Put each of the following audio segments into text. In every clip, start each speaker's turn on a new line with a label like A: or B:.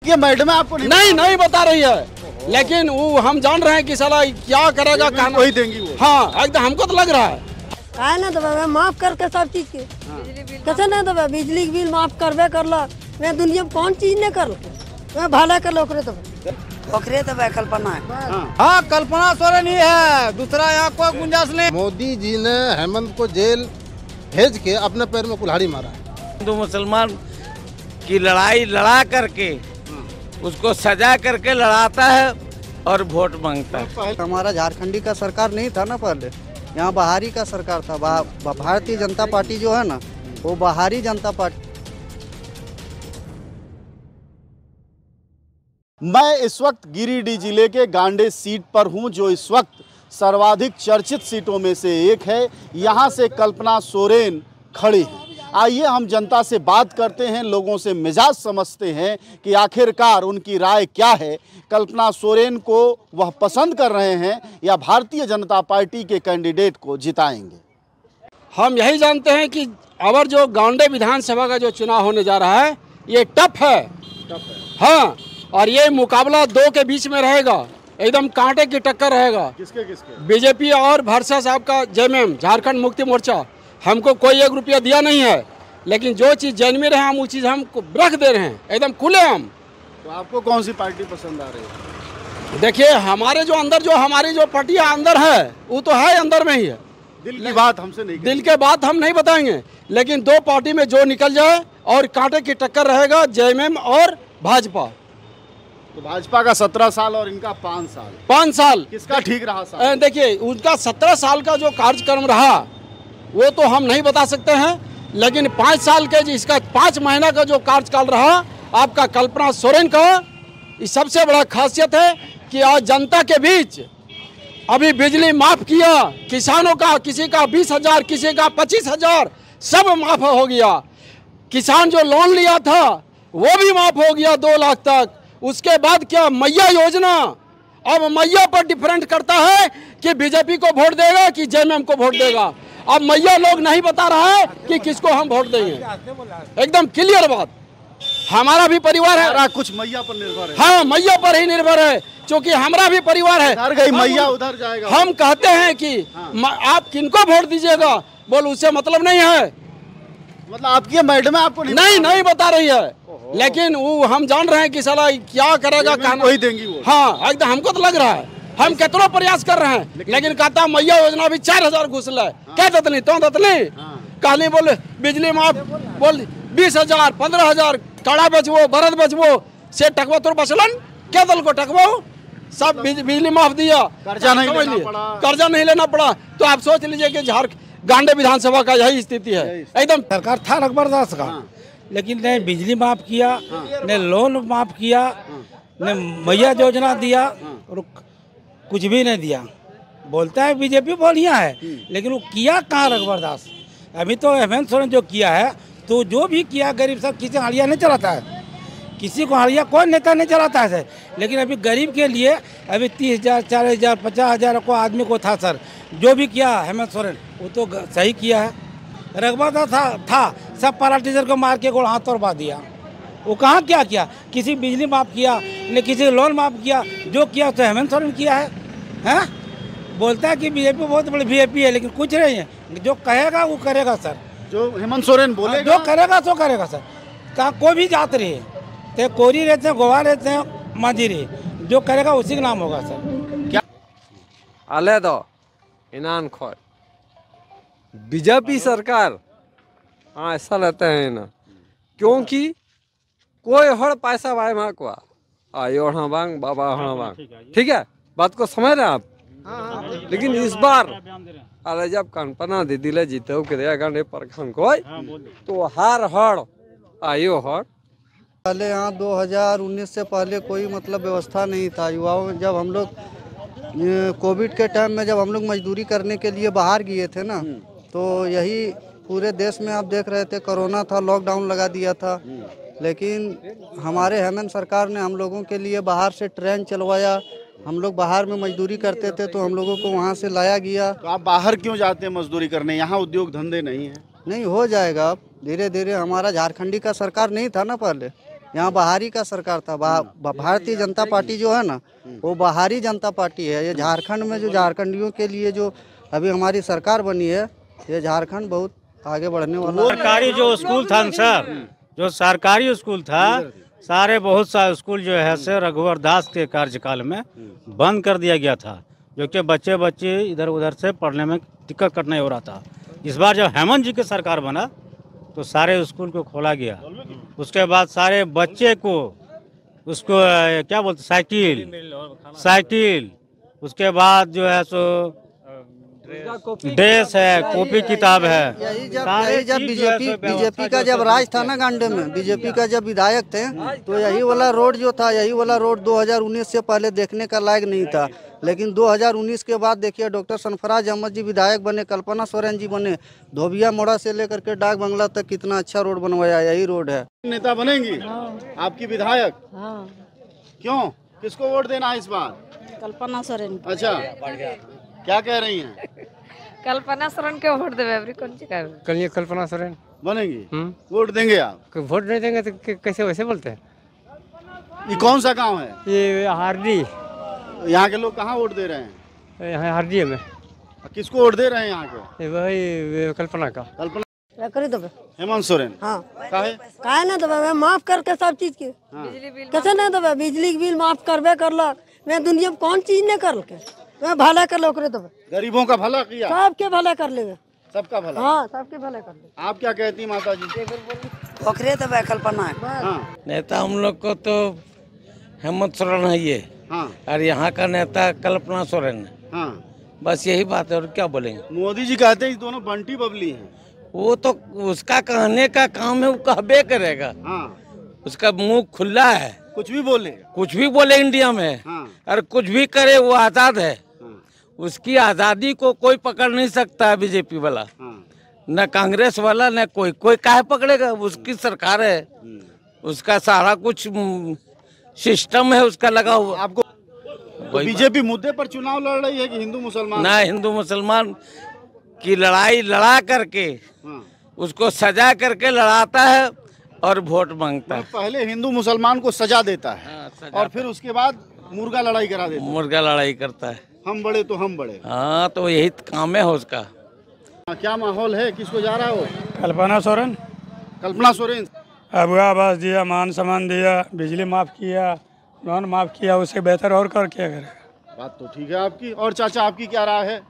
A: ये मैडम आपको
B: नहीं बता रही है, लेकिन वो हम जान रहे हैं कि साला क्या करेगा, कहना
A: वही देंगी वो।
B: हाँ एकदम हमको तो लग रहा है।
C: है ना दबा माफ करके सब चीज के कैसे ना दबा बिजली के बिल माफ करबे कर ला। मैं दुनिया में कौन चीज नहीं कर मैं भला कर लो ओकरे दबा कल्पना है।
D: हाँ कल्पना सोरेन ही है, दूसरा यहाँ कोई गुंजाइश नहीं।
A: मोदी जी ने हेमंत को जेल भेज के अपने पैर में कुल्हाड़ी मारा है।
D: हिंदू मुसलमान की लड़ाई लड़ा करके उसको सजा करके लड़ाता है और वोट मांगता है।
E: हमारा झारखंडी का सरकार नहीं था ना, पहले यहाँ बाहरी का सरकार था। भारतीय जनता पार्टी जो है ना वो बाहरी जनता पार्टी।
A: मैं इस वक्त गिरिडीह जिले के गांडे सीट पर हूं, जो इस वक्त सर्वाधिक चर्चित सीटों में से एक है। यहां से कल्पना सोरेन खड़ी हैं। आइए हम जनता से बात करते हैं, लोगों से मिजाज समझते हैं कि आखिरकार उनकी राय क्या है। कल्पना सोरेन को वह पसंद कर रहे हैं या भारतीय जनता पार्टी के कैंडिडेट को जिताएंगे।
B: हम यही जानते हैं कि अवर जो गांडे विधानसभा का जो चुनाव होने जा रहा है ये टफ है। हाँ, और ये मुकाबला दो के बीच में रहेगा, एकदम कांटे की टक्कर रहेगा।
A: किसके किसके?
B: बीजेपी और भरसा साहब का जेएमएम झारखंड मुक्ति मोर्चा। हमको कोई 1 रुपया दिया नहीं है, लेकिन जो चीज़ जेन्युइन है हम वो चीज़ हम रख दे रहे हैं, एकदम खुले हम।
A: तो आपको कौन सी पार्टी पसंद आ रही है?
B: देखिए हमारे जो अंदर जो हमारी जो पार्टियां अंदर है वो तो है अंदर में ही है।
A: दिल की बात हमसे नहीं,
B: दिल के बात हम नहीं बताएंगे, लेकिन दो पार्टी में जो निकल जाए और कांटे की टक्कर रहेगा जेएमएम और भाजपा।
A: तो भाजपा का 17 साल और इनका 5 साल।
B: 5 साल
A: किसका ठीक रहा?
B: देखिए उनका 17 साल का जो कार्यक्रम रहा वो तो हम नहीं बता सकते हैं, लेकिन 5 साल के इसका 5 महीना का जो कार्यकाल रहा आपका कल्पना सोरेन का, इस सबसे बड़ा खासियत है कि आज जनता के बीच अभी बिजली माफ किया, किसानों का किसी का 20,000 किसी का 25,000 सब माफ हो गया। किसान जो लोन लिया था वो भी माफ हो गया 2 लाख तक। उसके बाद क्या मैया योजना, अब मैया पर डिफरेंट करता है कि बीजेपी को वोट देगा कि जेएमएम को वोट देगा। अब मैया लोग नहीं बता रहा है कि किसको हम वोट देंगे, एकदम क्लियर बात। हमारा भी परिवार है,
A: कुछ मैया पर निर्भर है।
B: हाँ मैया पर ही निर्भर है, क्योंकि हमारा भी परिवार है।
A: उधर गई मैया उधर जाएगा।
B: हम कहते हैं कि आप किनको वोट दीजिएगा, बोल उससे मतलब नहीं है।
A: मतलब आपकी मैडम आपको
B: नहीं बता रही है, लेकिन वो हम जान रहे हैं कि साला क्या करेगा, कहना
A: वही देंगी वो।
B: हाँ एकदम हमको तो लग रहा है। हम कितना प्रयास कर रहे हैं, लेकिन कहता मैया योजना भी 4,000 घुसल है। क्या दतली तो दतली कहली बोले बिजली माफ बोल 20,000 15,000 काड़ा बचबो बरद बचबो से टकवा तो बचलन क्या दल को टकबो सब बिजली माफ दिया,
A: कर्जा नहीं लेना पड़ा।
B: तो आप सोच लीजिए कि गांडे विधानसभा का यही स्थिति है। एकदम
D: सरकार था रघुवरदास का, लेकिन ने बिजली माफ किया, ने लोन माफ किया, ने मैया योजना दिया और कुछ भी नहीं दिया। बोलता है बीजेपी बढ़िया है, लेकिन वो किया कहाँ रघुवरदास? अभी तो हेमंत सोरेन जो किया है, तो जो भी किया गरीब सब किसी हड़िया नहीं चलाता है, किसी को हड़िया कोई नेता नहीं चलाता है सर। लेकिन अभी गरीब के लिए अभी 30,000 40,000 50,000 को आदमी को था सर। जो भी किया हेमंत सोरेन वो तो सही किया है। रघुवरदास था सब पारा टीचर को मार के गोड़ हाथ तोड़वा दिया। वो कहाँ क्या किया? किसी बिजली माफ किया, न किसी लोन माफ किया। जो किया तो हेमंत सोरेन किया है। हैं बोलता है कि बीजेपी बहुत बड़ी वीआईपी है, लेकिन कुछ नहीं है। जो कहेगा वो करेगा सर।
A: जो हेमंत सोरेन बोले
B: जो करेगा तो करेगा सर। कहाँ कोई भी जात रही है, कोरी रहते हैं, गोवा रहते हैं, मांझी रही, जो करेगा उसी का नाम होगा सर।
F: क्या आले दो इनान खोर बीजेपी सरकार हाँ ऐसा लगता है ना, क्योंकि कोई हर पैसा भाई माँ को आयो बांग बाबा बांग, ठीक है बात को समझ रहे हैं आप। लेकिन इस बार अरे जब कल्पना दीदी ले जीते हो कि गांडे पर खान को तो हर हड़ आयो हड़।
E: पहले यहाँ 2019 से पहले कोई मतलब व्यवस्था नहीं था। युवाओं में जब हम लोग कोविड के टाइम में जब हम लोग मजदूरी करने के लिए बाहर गए थे ना, तो यही पूरे देश में आप देख रहे थे, कोरोना था, लॉकडाउन लगा दिया था। लेकिन हमारे हेमंत सरकार ने हम लोगों के लिए बाहर से ट्रेन चलवाया। हम लोग बाहर में मजदूरी करते थे तो हम लोगों को वहाँ से लाया गया।
A: तो आप बाहर क्यों जाते हैं मजदूरी करने? यहाँ उद्योग धंधे नहीं है।
E: नहीं हो जाएगा अब धीरे धीरे। हमारा झारखंडी का सरकार नहीं था ना पहले, यहाँ बाहरी का सरकार था। भारतीय जनता पार्टी जो है ना, वो बाहरी जनता पार्टी है। ये झारखंड में जो झारखंडियों के लिए जो अभी हमारी सरकार बनी है, ये झारखंड बहुत आगे बढ़ने वाला है।
G: सरकारी जो स्कूल था सर, जो सरकारी स्कूल था, सारे बहुत सारे स्कूल जो है से रघुवर दास के कार्यकाल में बंद कर दिया गया था, जो कि बच्चे इधर उधर से पढ़ने में दिक्कत करना हो रहा था। इस बार जब हेमंत जी की सरकार बना तो सारे स्कूल को खोला गया। उसके बाद सारे बच्चे को उसको क्या बोलते साइकिल, उसके बाद जो है सो ड्रेस है, कॉपी किताब है।
E: यही जब बीजेपी का जब राज था ना गांडे में, बीजेपी का जब विधायक थे, तो यही वाला रोड जो था, यही वाला रोड 2019 से पहले देखने का लायक नहीं था। लेकिन 2019 के बाद देखिए, डॉक्टर सरफराज अहमद जी विधायक बने, कल्पना सोरेन जी बने, धोबिया मोड़ा से लेकर के डाक बंगला तक कितना अच्छा रोड बनवाया। यही रोड है।
A: नेता बनेंगी आपकी विधायक?
C: हाँ,
A: क्यों, किसको वोट देना है इस बार?
C: कल्पना सोरेन।
A: अच्छा, क्या कह रही हैं?
H: कल्पना सोरेन के वोट देवे, अभी कौन सी कहे?
F: कल कल्पना सोरेन
A: बनेंगी, वोट देंगे आप?
F: वोट नहीं देंगे तो कैसे वैसे बोलते हैं?
A: ये कौन सा गांव है?
F: ये हार्डी,
A: यहाँ के लोग कहाँ वोट दे रहे हैं?
F: यहाँ हार्डी में।
A: किसको वोट दे रहे हैं यहाँ के?
F: वही कल्पना का।
A: कल्पना
C: कर दो।
A: हेमंत सोरेन।
C: हाँ,
A: काहे
C: ना दबा माफ करके सब चीज के। कैसे ना दबा, बिजली के बिल माफ करबे करलक। मैं दुनिया में कौन चीज नहीं करलके, मैं भला कर लो करे। दबा
A: गरीबों का भला किया,
C: सबके भला कर ले,
A: सबका भला।
C: हाँ, सबके भला कर ले।
A: आप क्या कहती माता जी?
C: ओकरे दबा कल्पना।
A: हाँ
D: नेता हम लोग को तो हेमंत सोरेन है ये,
A: हाँ
D: और यहाँ का नेता कल्पना सोरेन है।
A: हाँ,
D: बस यही बात है, और क्या बोलेंगे।
A: मोदी जी कहते हैं दोनों बंटी बबली हैं।
D: वो तो उसका कहने का काम है, वो कहबे करेगा।
A: हाँ,
D: उसका मुंह खुला है,
A: कुछ भी बोले।
D: कुछ भी बोले इंडिया में।
A: हाँ,
D: और कुछ भी करे, वो आजाद है।
A: हाँ,
D: उसकी आजादी को कोई पकड़ नहीं सकता है, बीजेपी वाला,
A: हाँ,
D: न कांग्रेस वाला, न कोई काहे पकड़ेगा। उसकी सरकार है, उसका सारा कुछ सिस्टम है उसका लगा हुआ।
A: आपको तो बीजेपी मुद्दे पर चुनाव लड़ रही है कि हिंदू मुसलमान?
D: ना, हिंदू मुसलमान की लड़ाई लड़ा करके,
A: हाँ,
D: उसको सजा करके लड़ाता है और वोट मांगता है।
A: पहले हिंदू मुसलमान को सजा देता है,
D: हाँ, सजा
A: और फिर उसके बाद मुर्गा लड़ाई करा देता है।
D: मुर्गा लड़ाई करता है।
A: हम बड़े तो हम बड़े।
D: हाँ, तो यही काम है उसका।
A: क्या माहौल है, किसको जा रहा हो?
G: कल्पना सोरेन।
A: कल्पना सोरेन।
G: अब आवास दिया, मान सम्मान दिया, बिजली माफ किया, लोन माफ किया, उससे बेहतर और कर क्या करेगा?
A: बात तो ठीक है आपकी। और चाचा, आपकी क्या राय है?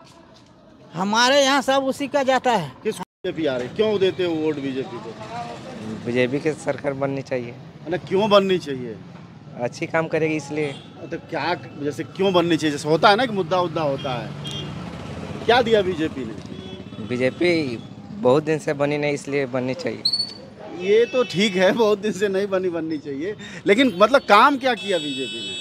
I: हमारे यहाँ सब उसी का जाता है।
A: किस बीजेपी आ रही, क्यों देते हो वोट बीजेपी को?
J: बीजेपी की सरकार बननी चाहिए।
A: अरे क्यों बननी चाहिए?
J: अच्छी काम करेगी इसलिए।
A: तो क्या, जैसे क्यों बननी चाहिए? जैसे होता है ना कि मुद्दा होता है, क्या दिया बीजेपी ने?
J: बीजेपी बहुत दिन से बनी नहीं, इसलिए बननी चाहिए।
A: ये तो ठीक है, बहुत दिन से नहीं बननी चाहिए, लेकिन मतलब काम क्या किया बीजेपी ने?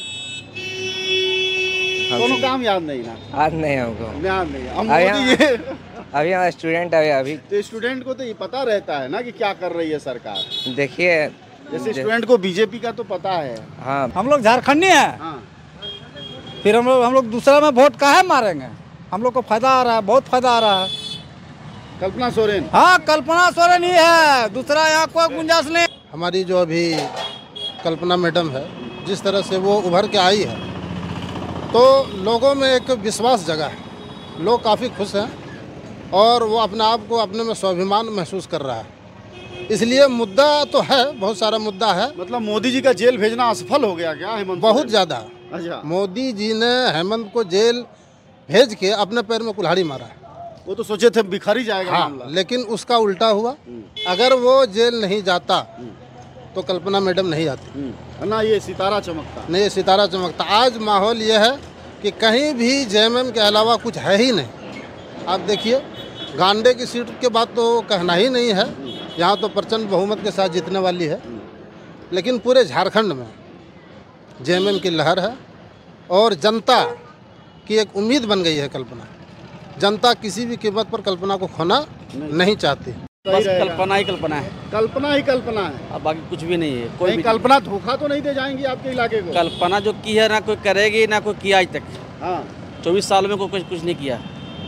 A: दोनों काम याद नहीं ना?
J: याद नहीं हमको,
A: याद नहीं। हम मोदी जी
J: अभी यहाँ स्टूडेंट है। अभी
A: तो स्टूडेंट को तो ये पता रहता है ना कि क्या कर रही है सरकार।
J: देखिए,
A: जैसे स्टूडेंट को बीजेपी का तो पता है।
J: हाँ,
I: हम लोग झारखंडी हैं।
A: हाँ,
I: फिर हम लोग दूसरा में वोट काहे मारेंगे? हम लोग को फायदा आ रहा है, बहुत फायदा आ रहा है।
A: कल्पना सोरेन।
I: हाँ, कल्पना सोरेन ही है, दूसरा यहाँ कोई गुंजाइश नहीं।
K: हमारी जो अभी कल्पना मैडम है, जिस तरह से वो उभर के आई है, तो लोगों में एक विश्वास जगा है। लोग काफ़ी खुश हैं और वो अपने आप को अपने में स्वाभिमान महसूस कर रहा है। इसलिए मुद्दा तो है, बहुत सारा मुद्दा है।
A: मतलब मोदी जी का जेल भेजना असफल हो गया क्या हेमंत?
K: बहुत ज़्यादा।
A: अच्छा,
K: मोदी जी ने हेमंत को जेल भेज के अपने पैर में कुल्हाड़ी मारा है।
A: वो तो सोचे थे बिखर जाएगा मामला।
K: लेकिन उसका उल्टा हुआ। अगर वो जेल नहीं जाता तो कल्पना मैडम नहीं आती
A: ना, ये सितारा चमकता।
K: नहीं, ये सितारा चमकता। आज माहौल ये है कि कहीं भी जेएमएम के अलावा कुछ है ही नहीं। आप देखिए, गांडे की सीट के बाद तो कहना ही नहीं है, यहाँ तो प्रचंड बहुमत के साथ जीतने वाली है। लेकिन पूरे झारखंड में जेएमएम की लहर है और जनता की एक उम्मीद बन गई है कल्पना। जनता किसी भी कीमत पर कल्पना को खोना नहीं चाहती।
B: बस कल्पना ही कल्पना है।
A: कल्पना ही कल्पना है,
B: अब बाकी कुछ भी नहीं है। कोई भी
A: कल्पना धोखा तो नहीं दे जाएंगी आपके इलाके को?
B: कल्पना जो की है ना कोई करेगी ना कोई किया आज तक।
A: हाँ,
B: 24 साल में कोई कुछ नहीं किया।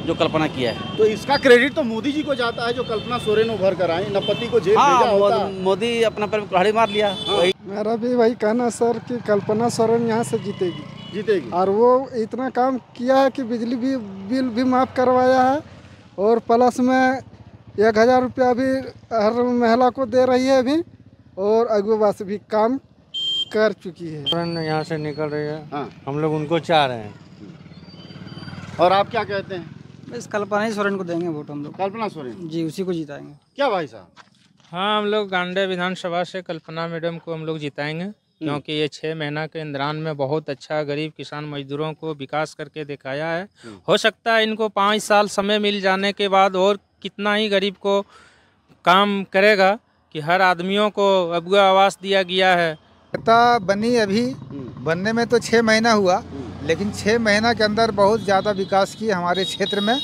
L: जो कल्पना किया है।
A: तो इसका क्रेडिट तो मोदी जी को जाता है जो कल्पना सोरेन उभर कर आए, न पति को जेल भेजा होता।
L: मोदी अपना पर कुल्हाड़ी मार लिया।
M: मेरा भी वही कहना सर कि कल्पना सोरेन यहाँ से जीतेगी और वो इतना काम किया है कि बिजली बिल भी माफ़ करवाया है और प्लस में 1000 रुपया भी हर महिला को दे रही है अभी, और अगुवा से भी काम कर चुकी है।
N: यहाँ से निकल रही है, हम लोग उनको चाह रहे हैं।
A: और आप क्या कहते हैं?
O: बस कल्पना सोरेन को देंगे वोट हम लोग।
A: कल्पना सोरेन
O: जी, उसी को जिताएंगे।
A: क्या भाई साहब?
P: हाँ, हम लोग गांडे विधानसभा से कल्पना मैडम को हम लोग जिताएंगे, क्योंकि ये 6 महीना के इंतरान में बहुत अच्छा गरीब किसान मजदूरों को विकास करके दिखाया है। हो सकता है इनको 5 साल समय मिल जाने के बाद और कितना ही गरीब को काम करेगा कि हर आदमियों को अगुआ आवास दिया गया है।
I: बनी अभी बनने में तो 6 महीना हुआ, लेकिन 6 महीना के अंदर बहुत ज़्यादा विकास की हमारे क्षेत्र में,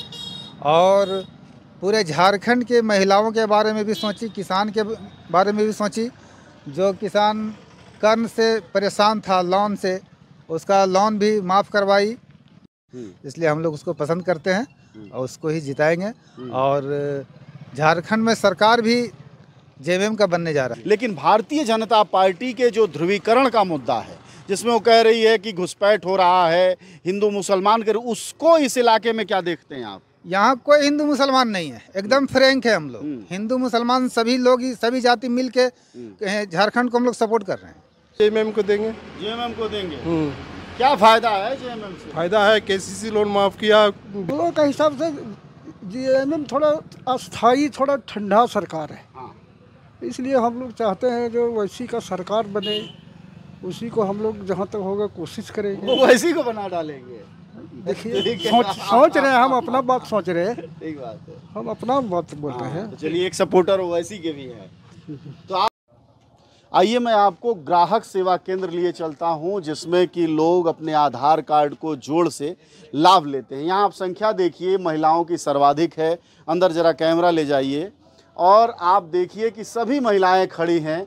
I: और पूरे झारखंड के महिलाओं के बारे में भी सोची, किसान के बारे में भी सोची। जो किसान कर्ज से परेशान था, लोन से, उसका लोन भी माफ़ करवाई। इसलिए हम लोग उसको पसंद करते हैं और उसको ही जिताएंगे। और झारखंड में सरकार भी जेएमएम का बनने जा रहा है।
A: लेकिन भारतीय जनता पार्टी के जो ध्रुवीकरण का मुद्दा है, जिसमें वो कह रही है कि घुसपैठ हो रहा है, हिंदू मुसलमान कर, उसको इस इलाके में क्या देखते हैं आप?
I: यहाँ कोई हिंदू मुसलमान नहीं है, एकदम फ्रैंक है हम लोग। हिंदू मुसलमान सभी लोग ही, सभी जाति मिल के झारखंड को हम लोग सपोर्ट कर रहे हैं।
Q: जेएमएम को देंगे।
A: जेएमएम को देंगे। क्या फायदा है जेएमएम से?
Q: फायदा है, केसीसी लोन माफ किया।
M: लोगों का हिसाब से जेएमएम थोड़ा अस्थायी, थोड़ा ठंडा सरकार है, इसलिए हम लोग चाहते हैं जो वैसी का सरकार बने, उसी को हम लोग जहाँ तक होगा कोशिश करेंगे।
A: वो वैसी को बना डालेंगे।
M: देखिए सोच रहे हैं, हम अपना बात सोच रहे हैं।
A: ठीक बात है,
M: हम अपना बात बोल रहे हैं।
A: तो चलिए, एक सपोर्टर ओवैसी के भी हैं। तो आप आइए, मैं आपको ग्राहक सेवा केंद्र लिए चलता हूं, जिसमें कि लोग अपने आधार कार्ड को जोड़ से लाभ लेते हैं। यहाँ आप संख्या देखिए, महिलाओं की सर्वाधिक है। अंदर जरा कैमरा ले जाइए और आप देखिए कि सभी महिलाएं खड़ी हैं।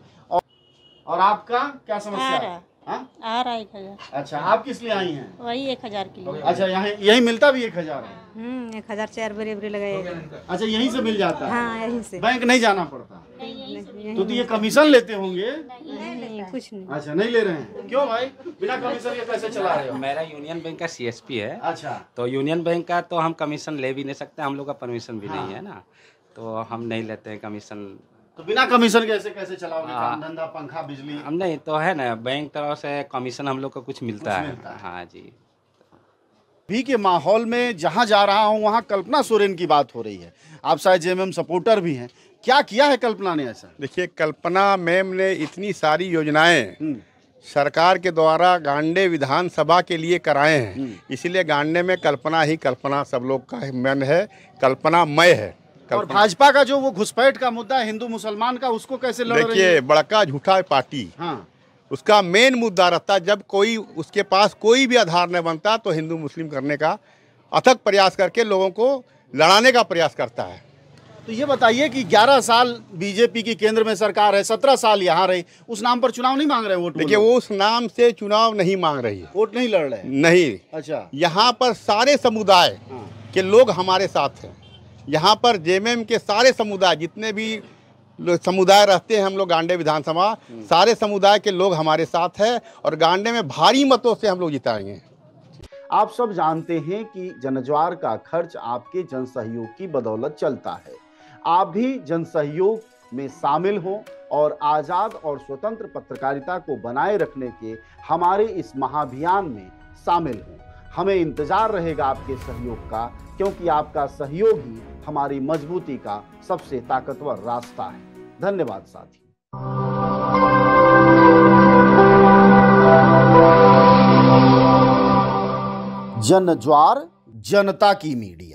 A: और आपका क्या समस्या है?
R: आ रहा है 1000।
A: अच्छा, आप किस लिए आई हैं?
R: वही 1000 के लिए।
A: अच्छा, यही मिलता भी 1000 है?
R: 1000 4 बरे लगाएगा।
A: अच्छा, यहीं से मिल जाता है?
R: हाँ, यहीं से।
A: बैंक नहीं जाना पड़ता? तो ये कमीशन लेते होंगे?
R: नहीं, कुछ नहीं।
A: अच्छा, नहीं ले रहे हैं। क्यों भाई, बिना कमीशन के कैसे चला रहे हो?
S: मेरा यूनियन बैंक का सीएसपी है।
A: अच्छा,
S: तो यूनियन बैंक का तो हम कमीशन ले भी नहीं सकते, हम लोग का परमिशन भी नहीं है ना, तो हम नहीं लेते हैं कमीशन।
A: तो बिना कमीशन कैसे चलाओगे काम धंधा, पंखा, बिजली?
S: हम नहीं, तो है ना, बैंक तरफ से कमीशन हम लोग को कुछ मिलता है। हाँ जी।
A: भी के माहौल में जहाँ जा रहा हूँ वहाँ कल्पना सोरेन की बात हो रही है। आप शायद जेएमएम सपोर्टर भी हैं। क्या किया है कल्पना ने ऐसा?
Q: देखिए, कल्पना मैम ने इतनी सारी योजनाएं सरकार के द्वारा गांडे विधानसभा के लिए कराए हैं, इसलिए गांडे में कल्पना ही कल्पना सब लोग का मन है, कल्पनामय है।
A: और भाजपा का जो वो घुसपैठ का मुद्दा है हिंदू मुसलमान का, उसको कैसे लड़ रही है?
Q: देखिए, बड़का झूठा पार्टी, उसका मेन मुद्दा रहता, जब कोई उसके पास कोई भी आधार नहीं बनता तो हिंदू मुस्लिम करने का अथक प्रयास करके लोगों को लड़ाने का प्रयास करता है।
A: तो ये बताइए कि 11 साल बीजेपी की केंद्र में सरकार है, 17 साल यहाँ रही, उस नाम पर चुनाव नहीं मांग रहे वोट?
Q: देखिए, वो उस नाम से चुनाव नहीं मांग रही है,
A: वोट नहीं लड़ रहे?
Q: नहीं।
A: अच्छा,
Q: यहाँ पर सारे समुदाय के लोग हमारे साथ हैं। यहाँ पर जेएमएम के सारे समुदाय, जितने भी समुदाय रहते हैं हम लोग गांडे विधानसभा, सारे समुदाय के लोग हमारे साथ हैं और गांडे में भारी मतों से हम लोग जिताएंगे।
A: आप सब जानते हैं कि जनज्वार का खर्च आपके जनसहयोग की बदौलत चलता है। आप भी जनसहयोग में शामिल हों और आज़ाद और स्वतंत्र पत्रकारिता को बनाए रखने के हमारे इस महाअभियान में शामिल हों। हमें इंतजार रहेगा आपके सहयोग का, क्योंकि आपका सहयोग ही हमारी मजबूती का सबसे ताकतवर रास्ता है। धन्यवाद साथी। जनज्वार, जनता की मीडिया।